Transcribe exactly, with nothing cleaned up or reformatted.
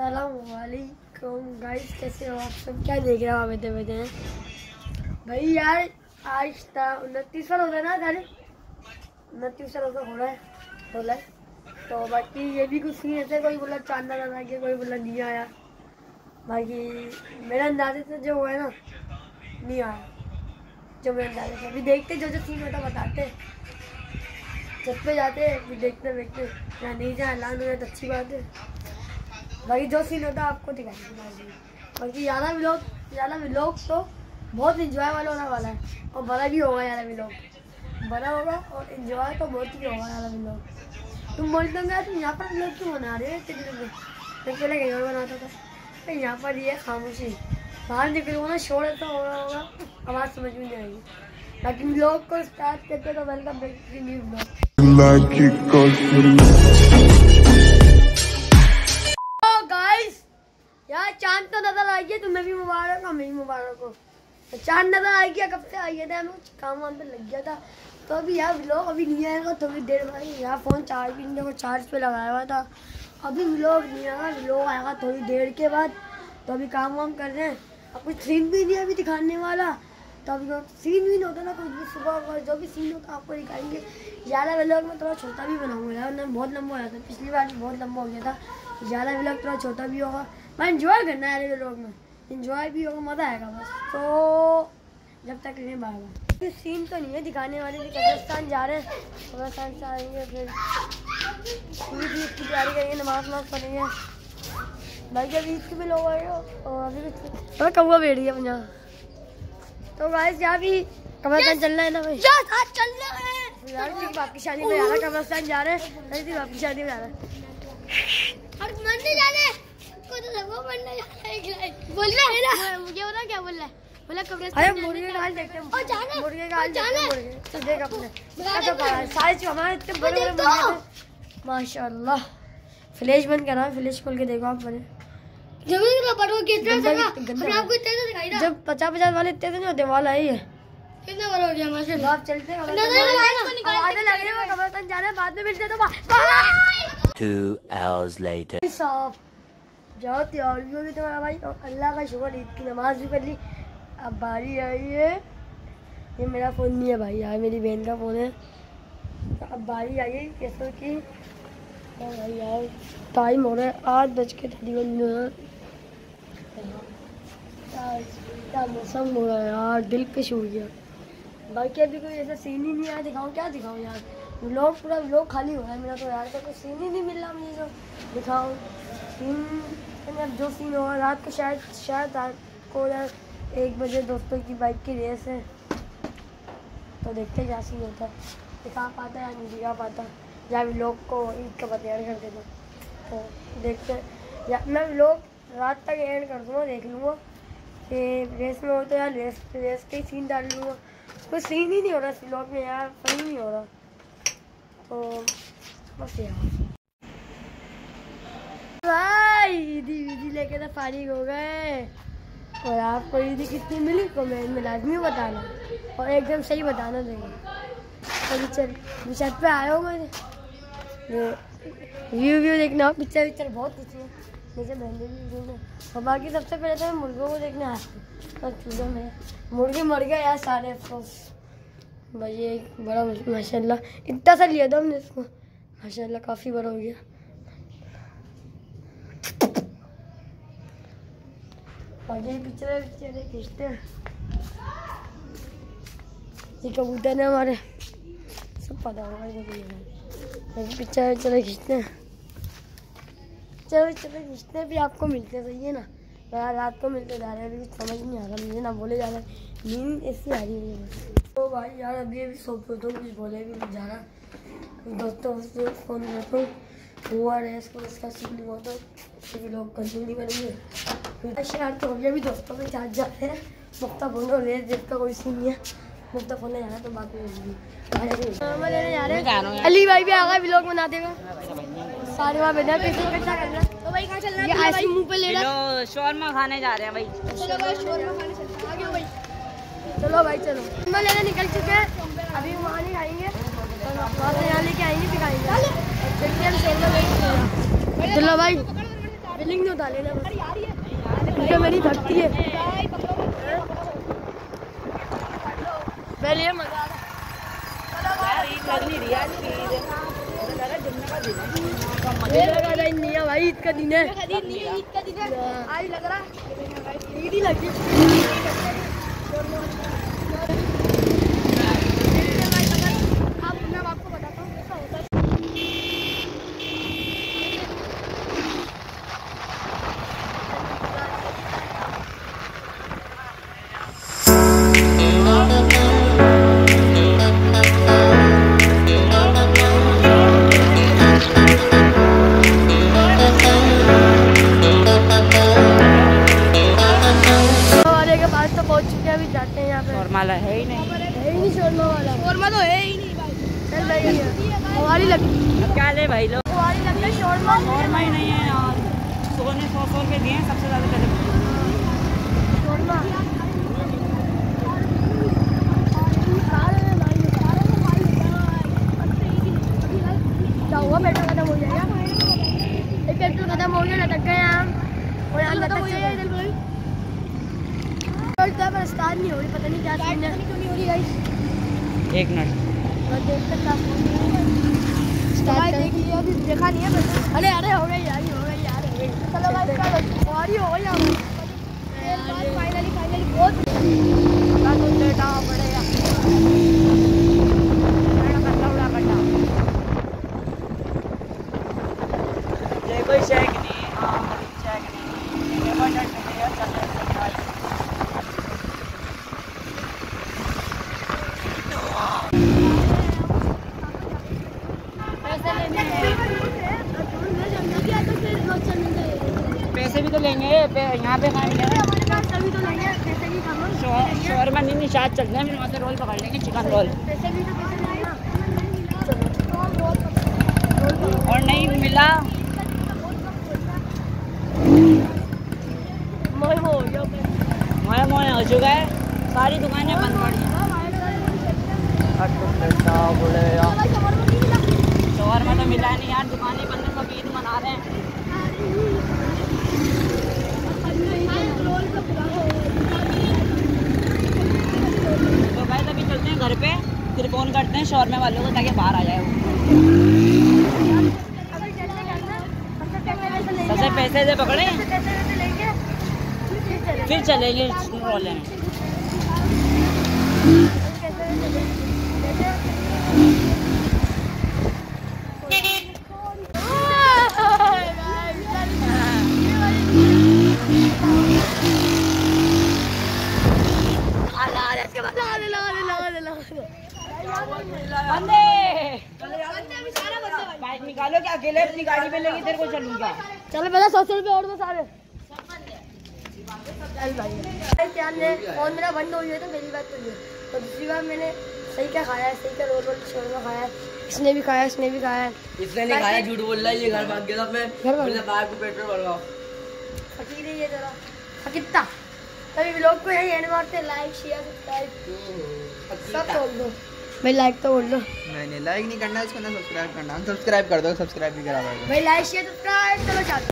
अस्सलामुअलैकुम गाइस, कैसे हो आप सब? क्या देख रहे हो आप बैठे बैठे हैं? भाई यार आज था उनतीस साल हो रहा है ना, सारे उनतीस साल हो रहा है हो रहा है तो बाकी ये भी कुछ नहीं ऐसे, कोई बोला चांदा लगा के, कोई बोला नहीं आया। बाकी मेरे अंदाजे से जो हुआ है ना, नहीं आया जो मेरे अंदाजे से। अभी देखते जो जो सीन होता बताते, छत पे जाते फिर देखते देखते या नहीं जाए ऐलान हो जाए तो अच्छी बात है। बाकी जो सीन होता है आपको दिखाएंगे। बाकी ज़्यादा व्लॉग ज़्यादा व्लॉग तो बहुत इंजॉय वाला होने वाला है और बड़ा भी होगा। ज़्यादा व्लॉग बड़ा होगा और इंजॉय तो बहुत ही होगा ज़्यादा व्लॉग। तुम बोलते होंगे तुम यहाँ पर व्लॉग क्यों बना रहे हो इतने दिनों में? मैं पहले कहीं और बनाता था, तो यहाँ पर ये खामोशी, बाहर निकलूँगा ना शोर ऐसा हो रहा होगा, आवाज़ समझ में नहीं आएगी। बाकी व्लॉग को स्टार्ट करते तो welcome back to new vlog. यार चांद तो नजर आ गया, तुम्हें भी मुबारक, हमें भी मुबारक हो। तो चांद नजर आ गया, कब से आ गया था, हमें काम वाम पे लग गया था। तो अभी यार व्लॉग अभी नहीं आएगा थोड़ी देर बाद। यार फ़ोन चार्ज भी नहीं, चार्ज पे लगाया हुआ था। अभी व्लॉग नहीं आएगा, व्लॉग आएगा थोड़ी देर के बाद। तो अभी काम वाम कर रहे हैं, अब कुछ सीन भी नहीं अभी दिखाने वाला। तो अभी सीन भी नहीं होता ना कुछ भी, सुबह का जो भी सीन होता आपको दिखाएंगे। ज़्यादा व्लॉग में थोड़ा छोटा भी बनाऊँगा यार, ना बहुत लंबा हो जाता है, पिछली बार बहुत लंबा हो गया था। ज़्यादा व्लॉग थोड़ा छोटा भी होगा, मैं इंजॉय करना है यार व्लॉग में, इंजॉय भी होगा, मज़ा आएगा बस। तो जब तक नहीं बाहर सीन तो नहीं है दिखाने वाले। कब्रिस्तान जा रहे हैं, कब्रिस्तान से आएंगे फिर ईद ईद की तैयारी करेंगे, नमाज नमाज पढ़ेंगे। भाई अभी ईद के भी लोग आए और अभी भी कौवा बैठ गया अपना। तो गाइस यहाँ भी कब्रिस्तान चल रहा है ना भाई, चल रहा है यार। तेरी बाप की शादी में जा रहा है, कब्रिस्तान जा रहे हैं, तेरी बाप की शादी में जा रहा है। मुझे बता क्या बोल रहा है, बोला कब्रिस्तान। अरे मुर्गे का हाल देखते हैं, मुर्गे का हाल देखते हैं, मुर्गे देख अपने साइज हमारे इतने बड़े बड़े मुर्गे थे माशाल्लाह। फ्लैश बंद करा, फ्लैश खोल के देखो आप। बड़े जब पचास पचास वाले इतने नहीं होते, वाला है ये कितने बड़े हो गया माशाल्लाह। आप चलते हैं कब्रिस्तान जा रहे हैं, बाद में मिलते तो Two hours later. साहब जाओ तैयार भी होगी तुम्हारा भाई, और अल्लाह का शुक्र ईद की नमाज भी कर ली। अब बारी आई है, ये मेरा फ़ोन नहीं है भाई यार, मेरी बहन का फ़ोन है। तो अब बारी आई है कैसे कि भाई यार टाइम हो रहा है आठ बज के तकरीबन मिनट। क्या मौसम हो रहा है यार, दिल पे छू गया। बाकी अभी कोई ऐसा सीन ही नहीं आया, दिखाऊँ क्या दिखाऊँ यार, व्लॉग पूरा व्लॉग खाली हो रहा है मेरा। तो यार तो कोई सीन ही नहीं मिल रहा मुझे जो दिखाऊँ। सीन अब जो सीन होगा रात को, शायद शायद रात को यार एक बजे दोस्तों की बाइक की रेस है, तो देखते क्या सीन होता है, दिखा पाता है या नहीं दिखा पाता, या व्लॉग को ईद का तैयार कर देता। तो देखते या मैं व्लॉग रात तक एंड कर दूँगा, देख लूँगा कि रेस में हो तो यार रेस रेस के ही सीन डाल लूँगा। कोई सीन ही नहीं हो रहा इस व्लॉग में यार, फनी नहीं हो रहा। तो बस यार भाई ईदी वीदी लेके तो फारिग हो गए। और आपको ईदी कितनी मिली कमेंट में लाजमी बताना, और एकदम सही बताना चाहिए। तो पिक्चर पिक्चर पे आए हो गए व्यू व्यू देखना, पिक्चर पिक्चर बहुत कुछ है मुझे बहने भी देखना। और बाकी सबसे पहले तो मैं मुर्गों को देखने आया, और चूज़ों में मुर्गे मर गए यार सारे, अफसोस भाई। ये बड़ा माशाल्लाह इतना सा लिया था हमने इसको, माशाल्लाह काफ़ी बड़ा हो गया। आगे पिक्चर पिक्चर खींचते हैं, ये कबूतर है हमारे, सब पता होगा ये पिक्चर पिक्चर खींचते हैं। चलो चलो खींचते हैं, फिर आपको मिलते सही है ना यार, रात को मिलते जा रहे हैं। अभी समझ नहीं आ रहा मुझे ना, बोले जा रहा है, नींद ऐसी आ रही है। तो भाई यार अभी अभी सो पे तो कुछ बोले भी नहीं जा रहा, दोस्तों से फ़ोन करता हूँ, हुआ रेस को इसका सीखने होता हूँ, फिर लोग कंटिन्यू करेंगे यार। तो अभी अभी दोस्तों के साथ जाते हैं, मुफ्ता फोन और रेस देखता कोई सीन नहीं है, मुफ्ता फोन जाना तो बात नहीं होगी। अली भाई भी आ गए व्लॉग बनाते हुए, सारे वहाँ बैठा पैसे इकट्ठा करना। तो भाई कहाँ चल रहा है? आइसक्रीम मुंह पे ले रहा, शोरमा खाने जा रहे हैं भाई। चलो भाई शोरमा खाने चलते हैं, आगे भाई चलो भाई चलो। शोरमा लेने निकल चुके हैं, अभी वहाँ नहीं खाएंगे, वहाँ से यहाँ लेके आएंगे फिर खाएंगे। चलो भाई फीलिंग नहीं उठा लेना तो मेरी धरती है। पहले मजा आ रहा नहीं है भाई, ईद का दिन है, ईद का दिन है आज लग रहा है ईद ही लगी। आप मैं आपको बताता हूँ कैसा होता है। शोरमाला है ही नहीं, है ही नहीं शोरमा वाला, शोरमा तो है ही नहीं भाई। चल रही है हमारी लगती क्या ले भाई लोग, हमारी लगता है शोरमा शोरमा ही नहीं है यार। सौ ने सौ सौ रुपये दिए हैं सबसे ज़्यादा पहले शोरमा। क्या हुआ, पेट्रोल खत्म हो जाएगा, एक पेट्रोल खत्म हो गया, लटक गए हम और यहाँ लटक गए इधर कोई पर स्टार्ट नहीं हो रही, पता नहीं क्या सीन है, क्यों नहीं हो रही गाइस। एक मिनट और देख सकता स्टार्ट देख लिया, अभी देखा नहीं है। अरे अरे हो गई यार, हो गई यार, हो गई। चलो गाइस चलो और ही हो गई यार फाइनली फाइनली बहुत का तो लेटा पड़ेगा उड़ा करना ये कोई शेक नहीं। हाँ शेक नहीं, ये कोई डर नहीं है। चल पैसे भी तो लेंगे, यहाँ पे खाएंगे शोरमा नहीं निशाद चलते हैं, फिर वहाँ से रोल पकड़ लेंगे, चिकन रोल। और नहीं मिला मोए मोए हो चुका है, सारी दुकानें बंद पड़ी हैं। शोरमा तो मिला नहीं यार, दुकानें बंद है, सब ईद मना रहे हैं। तो भाई अभी चलते हैं घर पे, फिर फोन करते हैं शोरमे वालों को ताकि बाहर आ जाए वो। सबसे पैसे से पकड़े फिर चलेंगे रोल लेने। बाइक निकालो, क्या अकेले अपनी गाड़ी पे लेके तेरे को चलूंगा। चलो पहले सौ सौ रुपये और दो सारे। चल भाई ध्यान दे, फोन मेरा बंद हो गया तो मेरी बात तो ये, तो दूसरी बार मैंने सही क्या खाया है, सही क्या रोल रोल शोरमा खाया है, इसने भी खाया, इसने भी खाया है। इसने नहीं खाया, झूठ बोल रहा है, ये घर भाग गया था। मैं बोला बाहर को पेट्रोल भरवाओ। फकीर है ये जरा फकीरता। तभी व्लॉग को यही एंड मारते, लाइक शेयर सब्सक्राइब सब बोल दो भाई, लाइक तो बोल दो। नहीं नहीं लाइक नहीं करना, इसको ना सब्सक्राइब करना। सब्सक्राइब कर दो, सब्सक्राइब भी करा भाई। लाइक शेयर सब्सक्राइब चलो चाहते